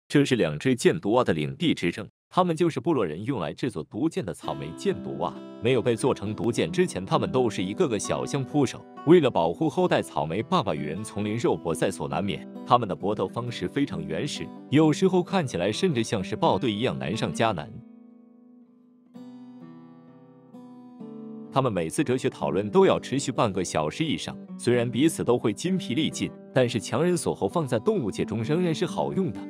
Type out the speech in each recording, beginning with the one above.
这是2只箭毒蛙的领地之证，它们就是部落人用来制作毒箭的草莓箭毒蛙。没有被做成毒箭之前，它们都是一个个小相扑手。为了保护后代，草莓爸爸与人丛林肉搏在所难免。它们的搏斗方式非常原始，有时候看起来甚至像是抱队一样难上加难。他们每次哲学讨论都要持续半个小时以上，虽然彼此都会筋疲力尽，但是强人所候放在动物界中仍然是好用的。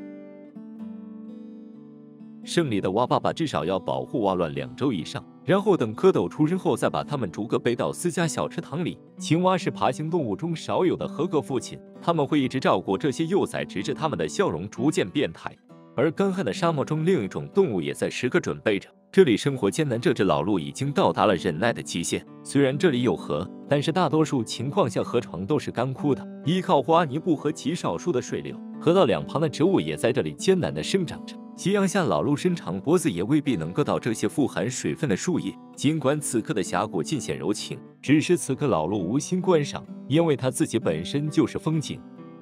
胜利的蛙爸爸至少要保护蛙卵2周以上，然后等蝌蚪出生后再把它们逐个背到私家小池塘里。青蛙是爬行动物中少有的合格父亲，他们会一直照顾这些幼崽，直至它们的笑容逐渐变态。而干旱的沙漠中，另一种动物也在时刻准备着。这里生活艰难，这只老鹿已经到达了忍耐的极限。虽然这里有河，但是大多数情况下河床都是干枯的，依靠花泥布和极少数的水流，河道2旁的植物也在这里艰难地生长着。夕阳下，老鹿伸长脖子也未必能够到这些富含水分的树叶。尽管此刻的峡谷尽显柔情，只是此刻老鹿无心观赏，因为它自己本身就是风景。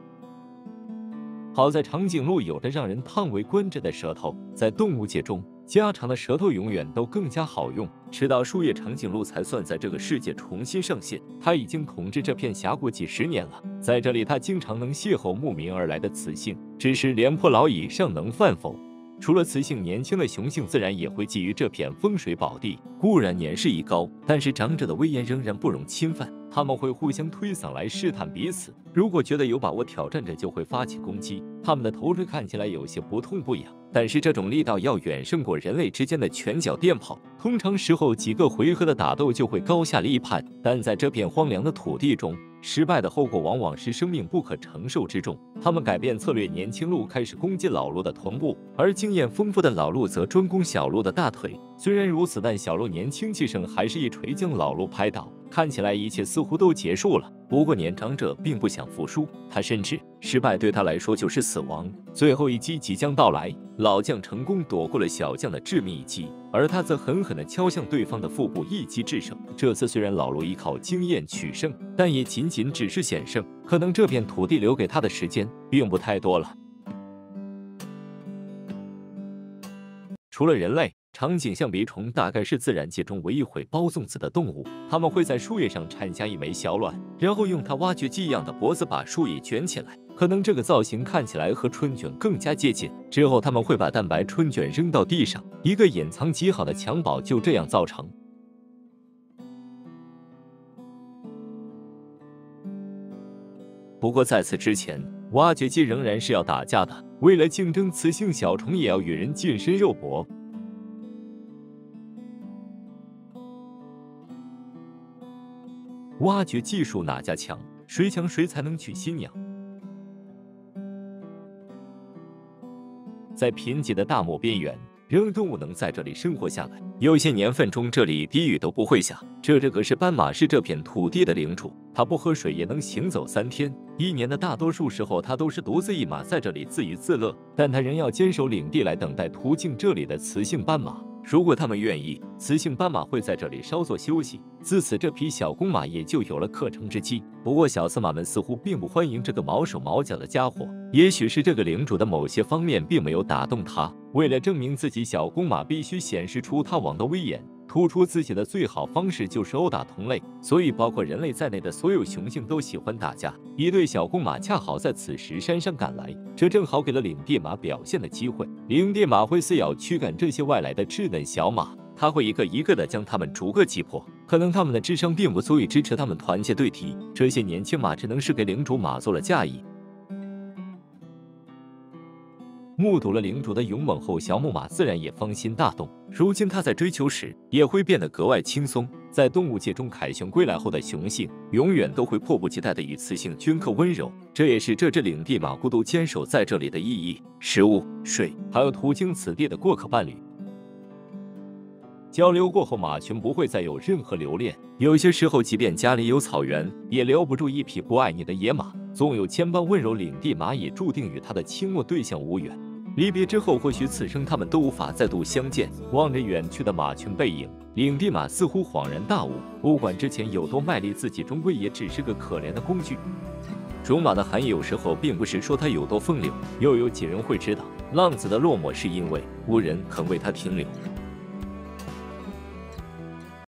好在长颈鹿有着让人叹为观止的舌头，在动物界中，加长的舌头永远都更加好用。吃到树叶，长颈鹿才算在这个世界重新上线。它已经统治这片峡谷几10年了，在这里它经常能邂逅慕名而来的雌性，只是廉颇老矣尚能饭否。除了雌性，年轻的雄性自然也会觊觎这片风水宝地。固然年事已高，但是长者的威严仍然不容侵犯。他们会互相推搡来试探彼此，如果觉得有把握挑战着，就会发起攻击。他们的头锤看起来有些不痛不痒，但是这种力道要远胜过人类之间的拳脚电炮。通常时候几个回合的打斗就会高下立判，但在这片荒凉的土地中，失败的后果往往是生命不可承受之重。他们改变策略，年轻鹿开始攻击老鹿的臀部，而经验丰富的老鹿则专攻小鹿的大腿。虽然如此，但小鹿年轻气盛，还是一锤将老鹿拍倒。看起来一切似乎都结束了，不过年长者并不想服输，他深知失败对他来说就是死亡。最后一击即将到来，老将成功躲过了小将的致命一击，而他则狠狠地敲向对方的腹部，一击制胜。这次虽然老鹿依靠经验取胜，但也仅仅只是险胜，可能这片土地留给他的时间并不太多了。除了人类，长颈象鼻虫大概是自然界中唯一会包粽子的动物。它们会在树叶上产下一枚小卵，然后用它挖掘机一样的脖子把树叶卷起来。可能这个造型看起来和春卷更加接近。之后，它们会把蛋白春卷扔到地上，一个隐藏极好的襁褓就这样造成。不过在此之前，挖掘机仍然是要打架的。为了竞争，雌性小虫也要与人近身肉搏。挖掘技术哪家强，谁强谁才能娶新娘。在贫瘠的大漠边缘，仍有动物能在这里生活下来。有些年份中，这里滴雨都不会下。这只可是斑马，是这片土地的领主，它不喝水也能行走3天。一年的大多数时候，它都是独自一马在这里自娱自乐，但它仍要坚守领地来等待途经这里的雌性斑马。如果他们愿意，雌性斑马会在这里稍作休息。自此，这匹小公马也就有了可乘之机。不过，小司马们似乎并不欢迎这个毛手毛脚的家伙。也许是这个领主的某些方面并没有打动他。为了证明自己，小公马必须显示出它王的威严。突出自己的最好方式就是殴打同类，所以包括人类在内的所有雄性都喜欢打架。一对小公马恰好在此时姗姗赶来，这正好给了领地马表现的机会。领地马会撕咬驱赶这些外来的稚嫩小马，它会一个一个的将它们逐个击破。可能他们的智商并不足以支持他们团结对敌，这些年轻马只能是给领主马做了嫁衣。目睹了领主的勇猛后，小母马自然也芳心大动。如今它在追求时也会变得格外轻松。在动物界中，凯旋归来后的雄性永远都会迫不及待地与雌性镌刻温柔，这也是这只领地马孤独坚守在这里的意义。食物、水，还有途经此地的过客伴侣。交流过后，马群不会再有任何留恋。有些时候，即便家里有草原，也留不住一匹不爱你的野马。纵有千般温柔，领地马也注定与他的倾慕对象无缘。离别之后，或许此生他们都无法再度相见。望着远去的马群背影，领地马似乎恍然大悟，不管之前有多卖力，自己终归也只是个可怜的工具。种马的含义有时候并不是说它有多风流，又有几人会知道？ 浪子的落寞是因为无人肯为他停留。